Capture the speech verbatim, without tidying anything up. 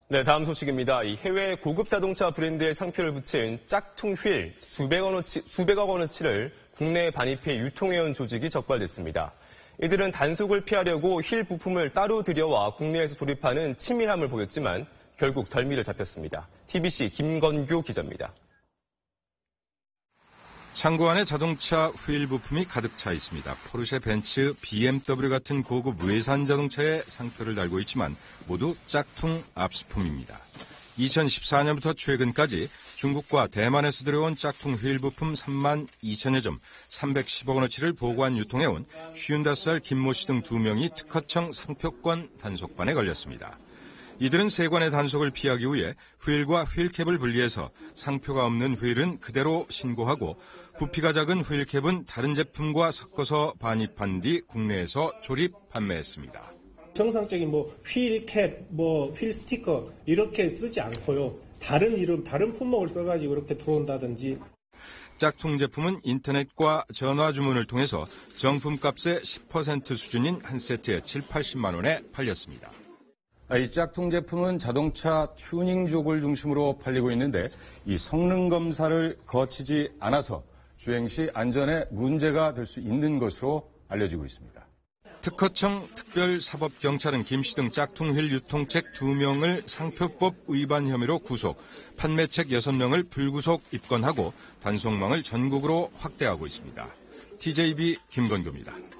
네, 다음 소식입니다. 이 해외 고급 자동차 브랜드의 상표를 붙인 짝퉁 휠 수백억 원어치, 수백억 원어치를 국내에 반입해 유통해온 조직이 적발됐습니다. 이들은 단속을 피하려고 휠 부품을 따로 들여와 국내에서 조립하는 치밀함을 보였지만 결국 덜미를 잡혔습니다. 티비씨 김건규 기자입니다. 창고 안에 자동차 휠 부품이 가득 차 있습니다. 포르쉐, 벤츠, 비엠더블유 같은 고급 외산 자동차에 상표를 달고 있지만 모두 짝퉁 압수품입니다. 이천십사 년부터 최근까지 중국과 대만에서 들여온 짝퉁 휠 부품 삼만 이천여 점, 삼백십억 원어치를 보관 유통해온 쉰다섯 살 김모 씨 등 두 명이 특허청 상표권 단속반에 걸렸습니다. 이들은 세관의 단속을 피하기 위해 휠과 휠캡을 분리해서 상표가 없는 휠은 그대로 신고하고 부피가 작은 휠캡은 다른 제품과 섞어서 반입한 뒤 국내에서 조립 판매했습니다. 정상적인 뭐 휠캡, 뭐 휠 스티커 이렇게 쓰지 않고요. 다른 이름, 다른 품목을 써가지고 이렇게 들어온다든지. 짝퉁 제품은 인터넷과 전화 주문을 통해서 정품값의 십 퍼센트 수준인 한 세트에 칠팔십만 원에 팔렸습니다. 이 짝퉁 제품은 자동차 튜닝족을 중심으로 팔리고 있는데 이 성능 검사를 거치지 않아서 주행 시 안전에 문제가 될 수 있는 것으로 알려지고 있습니다. 특허청 특별사법경찰은 김 씨 등 짝퉁 휠 유통책 두 명을 상표법 위반 혐의로 구속, 판매책 여섯 명을 불구속 입건하고 단속망을 전국으로 확대하고 있습니다. 티제이비 김건규입니다.